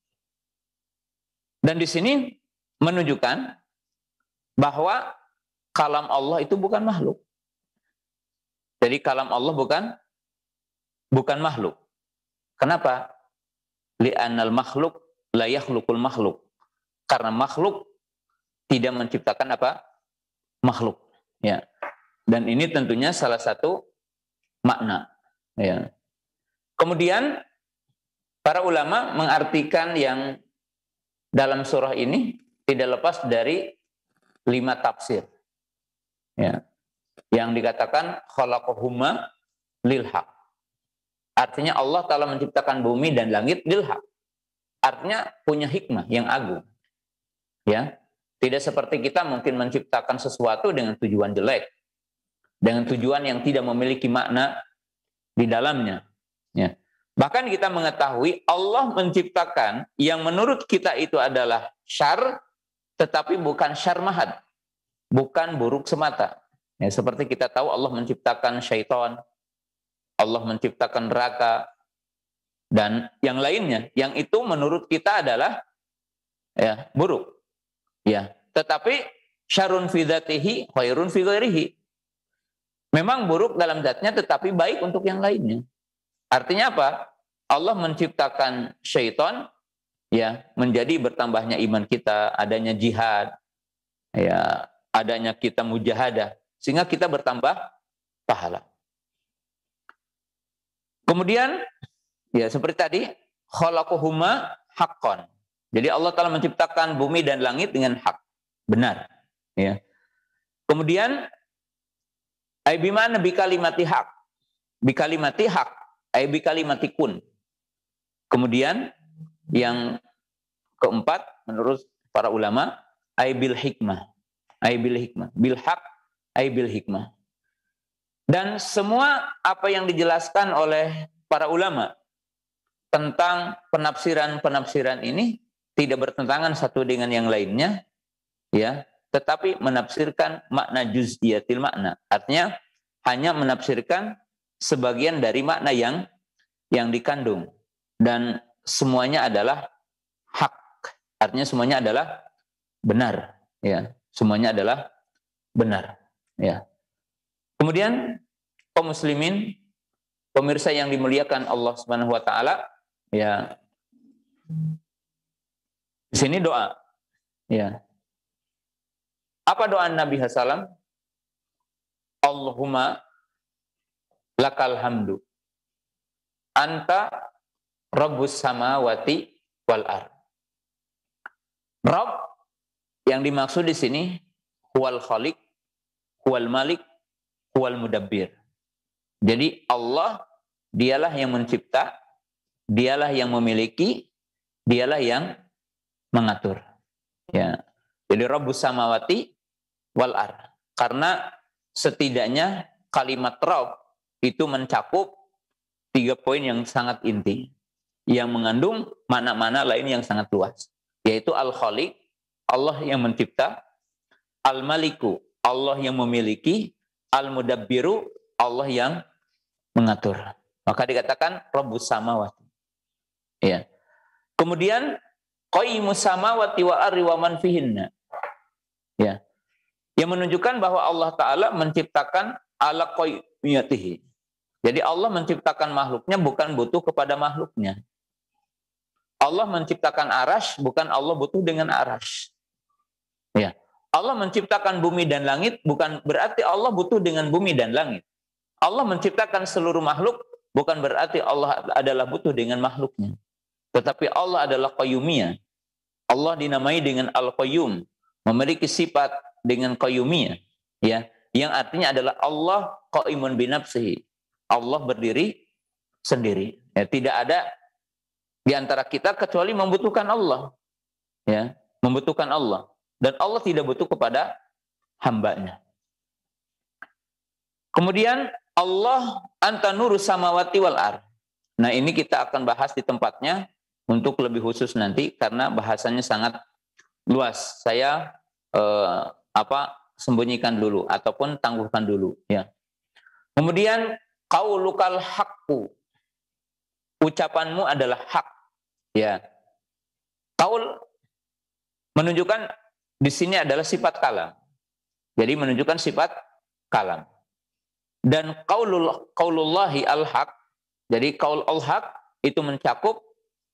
Dan di sini menunjukkan bahwa kalam Allah itu bukan makhluk. Jadi kalam Allah bukan makhluk. Kenapa? Li'annal makhluk la yakhluqul makhluk. Karena makhluk tidak menciptakan apa? Makhluk. Ya. Dan ini tentunya salah satu makna. Ya. Kemudian para ulama mengartikan yang dalam surah ini tidak lepas dari 5 tafsir. Ya. Yang dikatakan khalaqahuma lil haq. Artinya Allah Ta'ala menciptakan bumi dan langit lil haq. Artinya punya hikmah yang agung. Ya. Tidak seperti kita mungkin menciptakan sesuatu dengan tujuan jelek. Dengan tujuan yang tidak memiliki makna di dalamnya. Ya. Bahkan kita mengetahui Allah menciptakan yang menurut kita itu adalah syar, tetapi bukan syar mahad. Bukan buruk semata. Ya, seperti kita tahu Allah menciptakan syaitan, Allah menciptakan neraka, dan yang lainnya. Yang itu menurut kita adalah ya, buruk. Ya, tetapi syarun fi dzatihi khairun fi ghairihi. Memang buruk dalam zatnya tetapi baik untuk yang lainnya. Artinya apa? Allah menciptakan syaitan ya menjadi bertambahnya iman kita, adanya jihad, ya, adanya kita mujahadah sehingga kita bertambah pahala. Kemudian ya seperti tadi khalaqahuma haqqan. Jadi Allah Ta'ala menciptakan bumi dan langit dengan hak, benar. Ya. Kemudian ai bimana bi kalimati haq. Bi kalimati haq, ai bi kalimati kun. Kemudian yang keempat menurut para ulama ai bil hikmah. Ai bil hikmah. Bil haq ai bil hikmah. Dan semua apa yang dijelaskan oleh para ulama tentang penafsiran-penafsiran ini tidak bertentangan satu dengan yang lainnya, ya, tetapi menafsirkan makna juz'iyatil makna. Artinya hanya menafsirkan sebagian dari makna yang dikandung dan semuanya adalah hak. Artinya semuanya adalah benar, ya. Semuanya adalah benar, ya. Kemudian kaum muslimin, pemirsa yang dimuliakan Allah Subhanahu wa taala, ya. Di sini doa, ya. Apa doa Nabi sallam? Allahumma lakal hamdu. Anta rabbus samawati wal ard. Rabb yang dimaksud di sini huwal khaliq, huwal malik, huwal mudabbir. Jadi Allah dialah yang mencipta, dialah yang memiliki, dialah yang mengatur. Ya. Jadi Rabbus samawati wal ard. Karena setidaknya kalimat Rabb itu mencakup 3 poin yang sangat inti, yang mengandung makna-makna lain yang sangat luas, yaitu Al-Khaliq, Allah yang mencipta, Al-Maliku, Allah yang memiliki, Al-Mudabbiru, Allah yang mengatur. Maka dikatakan Rabbus samawati. Ya. Kemudian Qayyimus samawati wa ardi wa man fihinna. Ya. Yang menunjukkan bahwa Allah Ta'ala menciptakan ala qayyimiyatihi. Jadi Allah menciptakan makhluknya bukan butuh kepada makhluknya. Allah menciptakan arash, bukan Allah butuh dengan arash. Ya. Allah menciptakan bumi dan langit, bukan berarti Allah butuh dengan bumi dan langit. Allah menciptakan seluruh makhluk, bukan berarti Allah adalah butuh dengan makhluknya. Tetapi Allah adalah qayyumiyah. Allah dinamai dengan Al-Qayyum, memiliki sifat dengan qayyumiyah, ya, yang artinya adalah Allah qaimun binafsihi. Allah berdiri sendiri. Ya, tidak ada di antara kita kecuali membutuhkan Allah. Ya, membutuhkan Allah. Dan Allah tidak butuh kepada hambanya. Kemudian Allah anta nurus samawati wal ard. Nah, ini kita akan bahas di tempatnya untuk lebih khusus nanti karena bahasanya sangat luas. Saya sembunyikan dulu ataupun tangguhkan dulu, ya. Kemudian qaulukal haqqu. Ucapanmu adalah hak, ya. Qaul menunjukkan di sini adalah sifat kalam. Jadi menunjukkan sifat kalam. Dan qaulullahi al-haq. Jadi qaul al-haq itu mencakup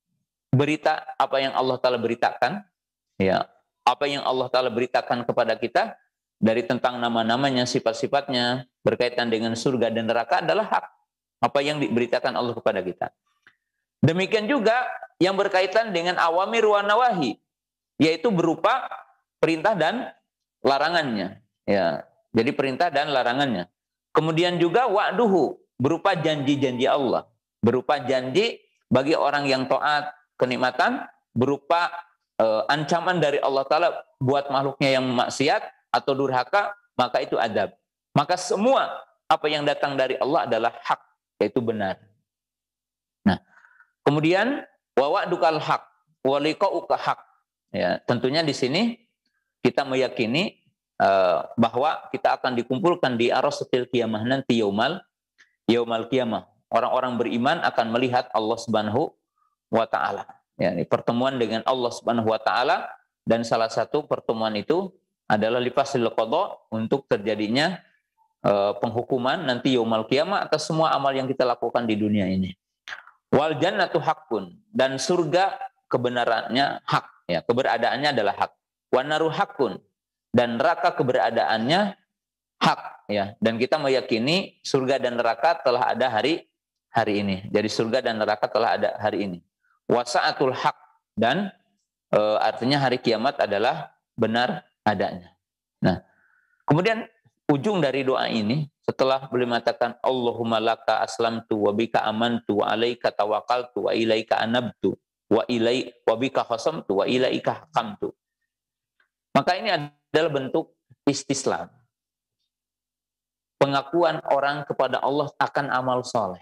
berita apa yang Allah Ta'ala beritakan, ya, apa yang Allah Ta'ala beritakan kepada kita dari tentang nama-namanya, sifat-sifatnya, berkaitan dengan surga dan neraka adalah hak. Apa yang diberitakan Allah kepada kita. Demikian juga yang berkaitan dengan awamir wa nawahi, yaitu berupa perintah dan larangannya. Ya, jadi perintah dan larangannya. Kemudian juga wa'duhu, berupa janji-janji Allah. Berupa janji bagi orang yang taat, kenikmatan, berupa ancaman dari Allah Ta'ala buat makhluknya yang maksiat atau durhaka, maka itu adab. Maka semua apa yang datang dari Allah adalah hak, yaitu benar. Nah, kemudian wa wa'dukal haq wa liqa'uka haq. Ya, tentunya di sini kita meyakini bahwa kita akan dikumpulkan di arasatil qiyamah nanti yaumal qiyamah. Orang-orang beriman akan melihat Allah Subhanahu wa ta'ala. Ya, ini pertemuan dengan Allah Subhanahu wa ta'ala, dan salah satu pertemuan itu adalah lifasil qadha, untuk terjadinya penghukuman nanti yaumal qiyamah atas semua amal yang kita lakukan di dunia ini. Wal jannatu haqqun, dan surga kebenarannya hak, ya, keberadaannya adalah hak. Wan naru haqqun, dan neraka keberadaannya hak, ya. Dan kita meyakini surga dan neraka telah ada hari ini. Jadi surga dan neraka telah ada hari ini. Wasa'atul haq, dan artinya hari kiamat adalah benar adanya. Nah, kemudian ujung dari doa ini setelah beliau mengatakan Allahumma laka aslamtu wa bika amantu wa alaika tawakkaltu wa ilaika anabtu wa bika khasamtu wa ilaika hakamtu. Maka ini adalah bentuk istislam. Pengakuan orang kepada Allah akan amal soleh.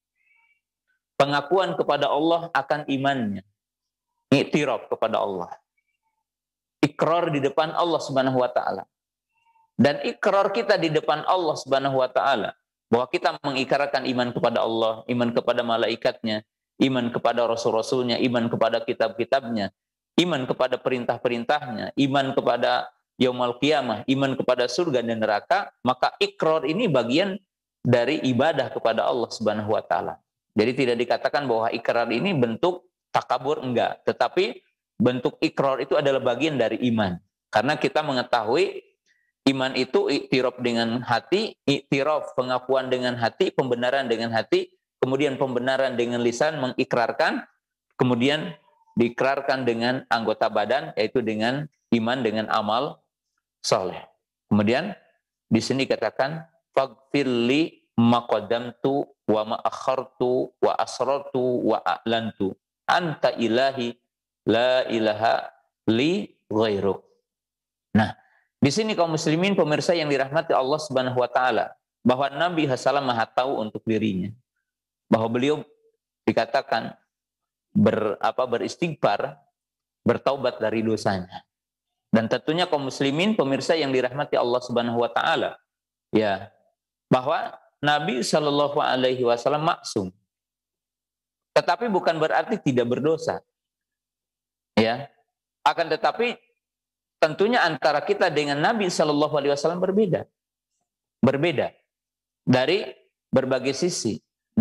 Pengakuan kepada Allah akan imannya. Iktiraf kepada Allah. Ikrar di depan Allah Subhanahu wa ta'ala. Dan ikrar kita di depan Allah Subhanahu wa ta'ala bahwa kita mengikrarkan iman kepada Allah, iman kepada malaikatnya, iman kepada rasul-rasulnya, iman kepada kitab-kitabnya, iman kepada perintah-perintahnya, iman kepada yaumul qiyamah, iman kepada surga dan neraka, maka ikrar ini bagian dari ibadah kepada Allah Subhanahu wa ta'ala. Jadi tidak dikatakan bahwa ikrar ini bentuk takabur, enggak. Tetapi bentuk ikrar itu adalah bagian dari iman. Karena kita mengetahui iman itu iktiraf dengan hati, iktiraf pengakuan dengan hati, pembenaran dengan hati, kemudian pembenaran dengan lisan mengikrarkan, kemudian diikrarkan dengan anggota badan, yaitu dengan iman dengan amal soleh. Kemudian di sini katakan faghfirli ma qaddamtu wa ma akhartu wa asrartu wa a'lantu anta ilahi la ilaha li ghairuk. Nah, di sini kaum muslimin pemirsa yang dirahmati Allah Subhanahu wa taala, bahwa Nabi SAW Maha tahu untuk dirinya. Bahwa beliau dikatakan beristighfar, bertaubat dari dosanya. Dan tentunya kaum muslimin pemirsa yang dirahmati Allah Subhanahu wa taala, ya, bahwa Nabi Shallallahu alaihi wasallam maksum. Tetapi bukan berarti tidak berdosa. Ya. Akan tetapi tentunya antara kita dengan Nabi Shallallahu alaihi wasallam berbeda. Berbeda dari berbagai sisi,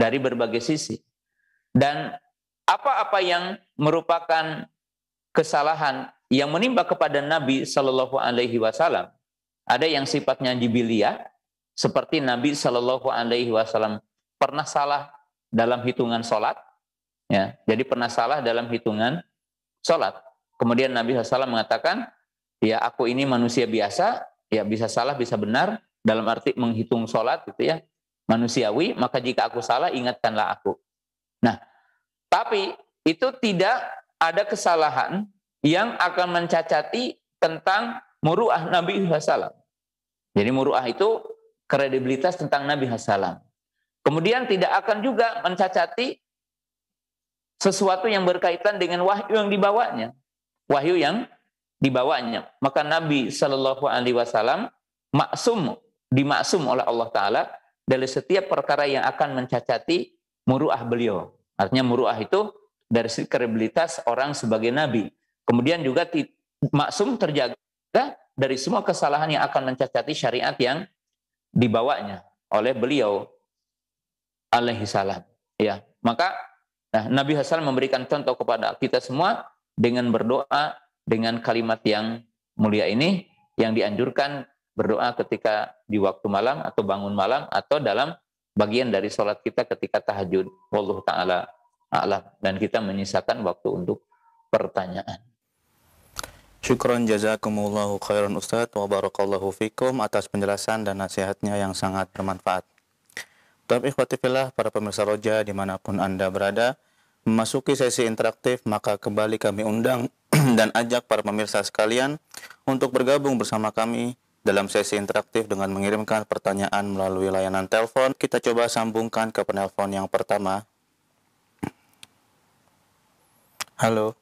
Dan apa-apa yang merupakan kesalahan yang menimpa kepada Nabi Shallallahu alaihi wasallam, ada yang sifatnya jibiliyah, seperti Nabi Shallallahu alaihi wasallam pernah salah dalam hitungan sholat, ya. Jadi pernah salah dalam hitungan sholat. Kemudian Nabi SAW mengatakan, ya aku ini manusia biasa, ya bisa salah bisa benar, dalam arti menghitung sholat gitu ya, manusiawi, maka jika aku salah ingatkanlah aku. Nah, tapi itu tidak ada kesalahan yang akan mencacati tentang muru'ah Nabi SAW. Jadi muru'ah itu kredibilitas tentang Nabi SAW. Kemudian tidak akan juga mencacati sesuatu yang berkaitan dengan wahyu yang dibawanya. Wahyu yang dibawanya. Maka Nabi Shallallahu alaihi wasallam dimaksum oleh Allah Ta'ala dari setiap perkara yang akan mencacati muru'ah beliau. Artinya muru'ah itu dari kredibilitas orang sebagai Nabi. Kemudian juga maksum terjaga dari semua kesalahan yang akan mencacati syariat yang dibawanya oleh beliau alaihi salam. Ya, maka Nabi Hasan memberikan contoh kepada kita semua dengan berdoa dengan kalimat yang mulia ini, yang dianjurkan berdoa ketika di waktu malam atau bangun malam atau dalam bagian dari sholat kita ketika tahajud. Wallahu ta'ala a'lam. Dan kita menyisakan waktu untuk pertanyaan. Syukron jazakumullahu khairan Ustadz wa barakallahu fikum atas penjelasan dan nasihatnya yang sangat bermanfaat. Tuhan ikhwati fillah, para pemirsa Roja dimanapun Anda berada, memasuki sesi interaktif, maka kembali kami undang dan ajak para pemirsa sekalian untuk bergabung bersama kami dalam sesi interaktif dengan mengirimkan pertanyaan melalui layanan telepon. Kita coba sambungkan ke penelpon yang pertama. Halo.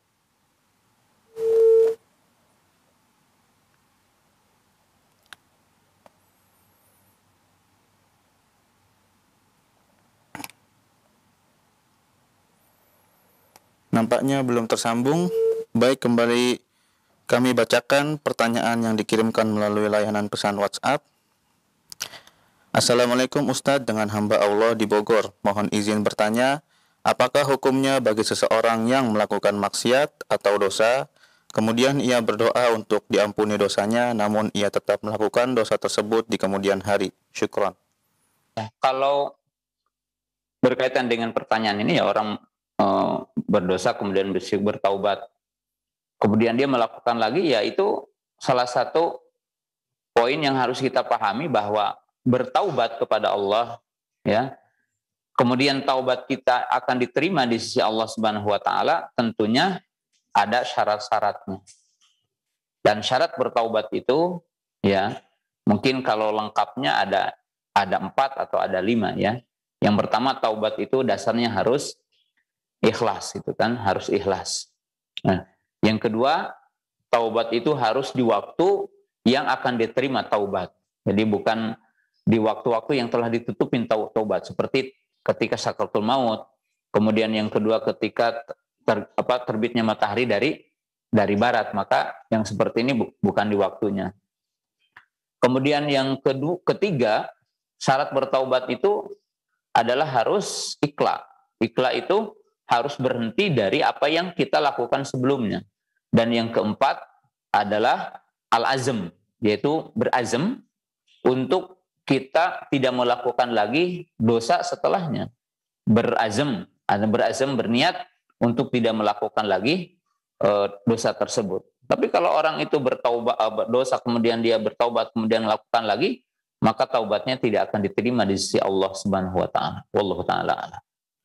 Nampaknya belum tersambung. Baik, kembali kami bacakan pertanyaan yang dikirimkan melalui layanan pesan WhatsApp. Assalamualaikum Ustadz, dengan hamba Allah di Bogor. Mohon izin bertanya, apakah hukumnya bagi seseorang yang melakukan maksiat atau dosa, kemudian ia berdoa untuk diampuni dosanya, namun ia tetap melakukan dosa tersebut di kemudian hari? Syukron. Kalau berkaitan dengan pertanyaan ini, ya orang berdosa kemudian bertaubat, kemudian dia melakukan lagi, ya itu salah satu poin yang harus kita pahami, bahwa bertaubat kepada Allah, ya, kemudian taubat kita akan diterima di sisi Allah Subhanahu wa taala, tentunya ada syarat-syaratnya. Dan syarat bertaubat itu, ya, mungkin kalau lengkapnya ada 4 atau ada 5, ya. Yang pertama, taubat itu dasarnya harus ikhlas, itu kan, harus ikhlas. Nah, yang kedua, taubat itu harus di waktu yang akan diterima taubat. Jadi bukan di waktu-waktu yang telah ditutupin taubat, seperti ketika sakaratul maut. Kemudian yang kedua, ketika terbitnya matahari dari barat, maka yang seperti ini bukan di waktunya. Kemudian yang ketiga, syarat bertaubat itu adalah harus ikhlas. Ikhlas itu harus berhenti dari apa yang kita lakukan sebelumnya. Dan yang keempat adalah al-azm, yaitu berazam untuk kita tidak melakukan lagi dosa setelahnya. Berazam berniat untuk tidak melakukan lagi dosa tersebut. Tapi kalau orang itu bertaubat dosa, kemudian dia bertaubat, kemudian melakukan lagi, maka taubatnya tidak akan diterima di sisi Allah Subhanahu wa taala. Wallahu taala a'lam.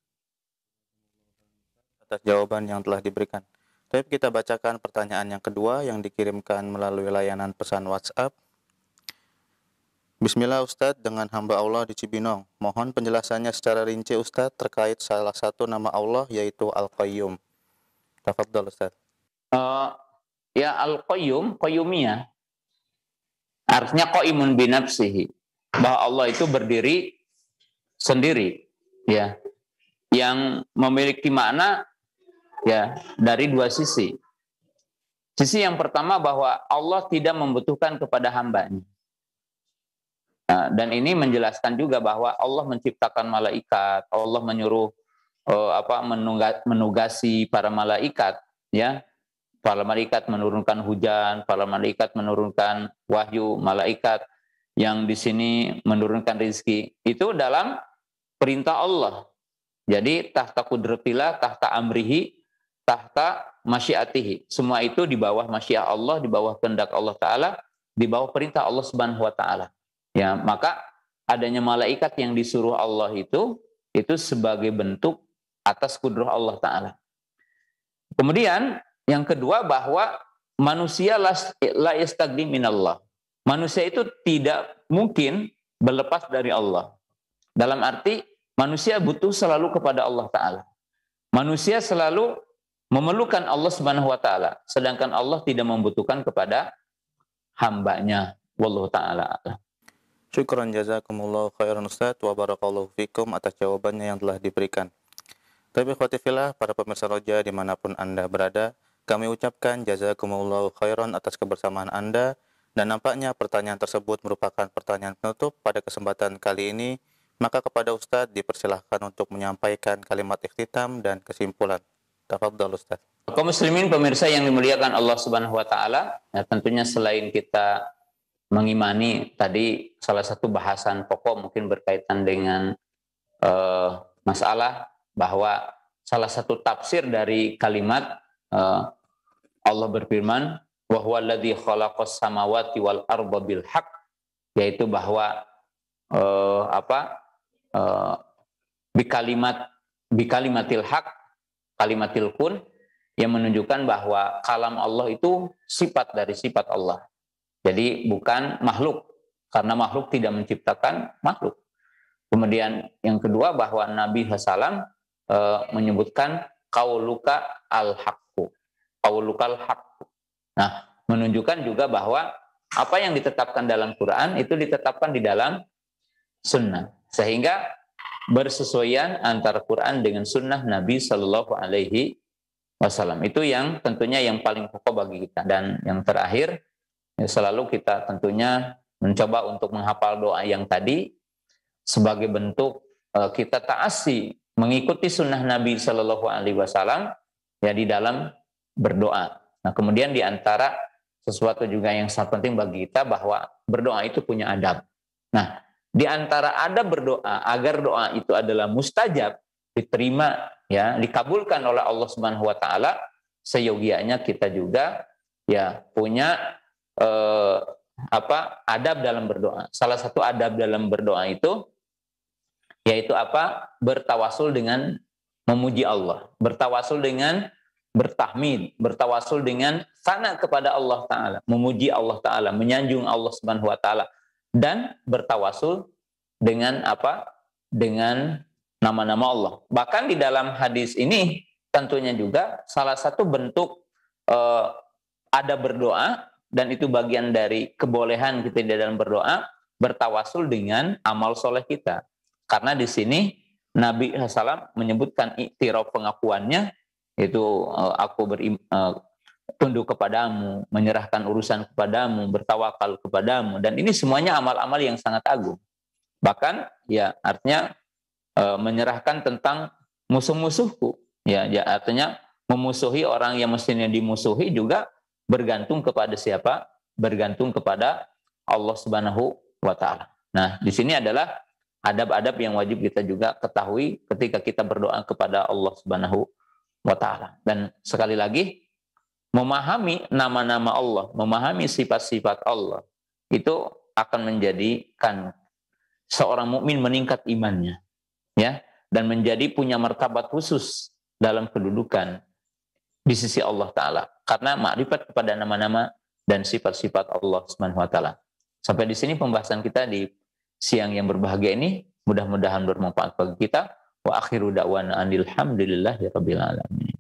Atas jawaban yang telah diberikan. Tapi kita bacakan pertanyaan yang kedua yang dikirimkan melalui layanan pesan WhatsApp. Bismillah Ustadz, dengan hamba Allah di Cibinong. Mohon penjelasannya secara rinci Ustadz terkait salah satu nama Allah yaitu Al-Qayyum. Tafadhol Ustadz. Ya Al-Qayyum, Qayyumiyah. Artinya qaimun binafsihi. Bahwa Allah itu berdiri sendiri, ya. Yang memiliki makna ya dari dua sisi. Sisi yang pertama bahwa Allah tidak membutuhkan kepada hambanya. Nah, dan ini menjelaskan juga bahwa Allah menciptakan malaikat, Allah menyuruh menugasi para malaikat, ya. Para malaikat menurunkan hujan, para malaikat menurunkan wahyu, malaikat yang di sini menurunkan rezeki. Itu dalam perintah Allah. Jadi tahta kudratillah, tahta amrihi, tahta masyiatihi. Semua itu di bawah masyiah Allah, di bawah kehendak Allah Ta'ala, di bawah perintah Allah Subhanahu wa Ta'ala. Ya, maka adanya malaikat yang disuruh Allah itu sebagai bentuk atas kudrah Allah Ta'ala. Kemudian yang kedua bahwa manusia la yastagni minallah. Manusia itu tidak mungkin berlepas dari Allah. Dalam arti manusia butuh selalu kepada Allah Ta'ala. Manusia selalu memerlukan Allah Subhanahu wa Ta'ala, sedangkan Allah tidak membutuhkan kepada hambanya. Wallahu ta'ala. Syukran jazakumullahu khairan Ustaz wa barakallahu fikum atas jawabannya yang telah diberikan. Tapi khotifillah para pemirsa Roja dimanapun Anda berada, kami ucapkan jazakumullahu khairan atas kebersamaan Anda, dan nampaknya pertanyaan tersebut merupakan pertanyaan penutup pada kesempatan kali ini. Maka kepada Ustadz dipersilahkan untuk menyampaikan kalimat ikhtitam dan kesimpulan. Tafadhol Ustadz. Kaum muslimin pemirsa yang dimuliakan Allah Subhanahu wa Ta'ala, ya, tentunya selain kita mengimani tadi salah satu bahasan pokok mungkin berkaitan dengan masalah bahwa salah satu tafsir dari kalimat Allah berfirman, wa huwallazi khalaqas samawati wal arda bil haqq, yaitu bahwa bikalimatil haq, kalimatil kun, yang menunjukkan bahwa kalam Allah itu sifat dari sifat Allah. Jadi bukan makhluk, karena makhluk tidak menciptakan makhluk. Kemudian yang kedua bahwa Nabi SAW menyebutkan qauluka al-haqqu, qaulukal haqqu. Nah, menunjukkan juga bahwa apa yang ditetapkan dalam Quran itu ditetapkan di dalam sunnah, sehingga bersesuaian antara Quran dengan sunnah Nabi Shallallahu Alaihi Wasallam. Itu yang tentunya yang paling pokok bagi kita. Dan yang terakhir, ya, selalu kita tentunya mencoba untuk menghafal doa yang tadi sebagai bentuk kita ta'asi mengikuti sunnah Nabi Shallallahu Alaihi Wasallam ya di dalam berdoa. Nah, kemudian di antara sesuatu juga yang sangat penting bagi kita bahwa berdoa itu punya adab. Nah, di antara adab berdoa agar doa itu adalah mustajab, diterima, ya, dikabulkan oleh Allah Subhanahu wa Ta'ala, seyogianya kita juga ya punya adab dalam berdoa. Salah satu adab dalam berdoa itu yaitu bertawasul dengan memuji Allah, bertawasul dengan bertahmid, bertawasul dengan sana kepada Allah Ta'ala, memuji Allah Ta'ala, menyanjung Allah Subhanahu wa Ta'ala, dan bertawasul dengan dengan nama-nama Allah. Bahkan di dalam hadis ini tentunya juga salah satu bentuk adab berdoa, dan itu bagian dari kebolehan kita di dalam berdoa, bertawasul dengan amal soleh kita. Karena di sini Nabi SAW menyebutkan iktiraf pengakuannya, itu aku tunduk kepadamu, menyerahkan urusan kepadamu, bertawakal kepadamu, dan ini semuanya amal-amal yang sangat agung. Bahkan ya artinya menyerahkan tentang musuh-musuhku, ya artinya memusuhi orang yang mestinya dimusuhi juga bergantung kepada siapa? Bergantung kepada Allah Subhanahu wa Ta'ala. Nah, di sini adalah adab-adab yang wajib kita juga ketahui ketika kita berdoa kepada Allah Subhanahu wa Ta'ala. Dan sekali lagi, memahami nama-nama Allah, memahami sifat-sifat Allah, itu akan menjadikan seorang mukmin meningkat imannya, ya, dan menjadi punya martabat khusus dalam kedudukan di sisi Allah Ta'ala. Karena makrifat kepada nama-nama dan sifat-sifat Allah Subhanahu wa Ta'ala. Sampai di sini pembahasan kita di siang yang berbahagia ini. Mudah-mudahan bermanfaat bagi kita. Wa akhiru da'wana anil hamdulillahi rabbil alamin.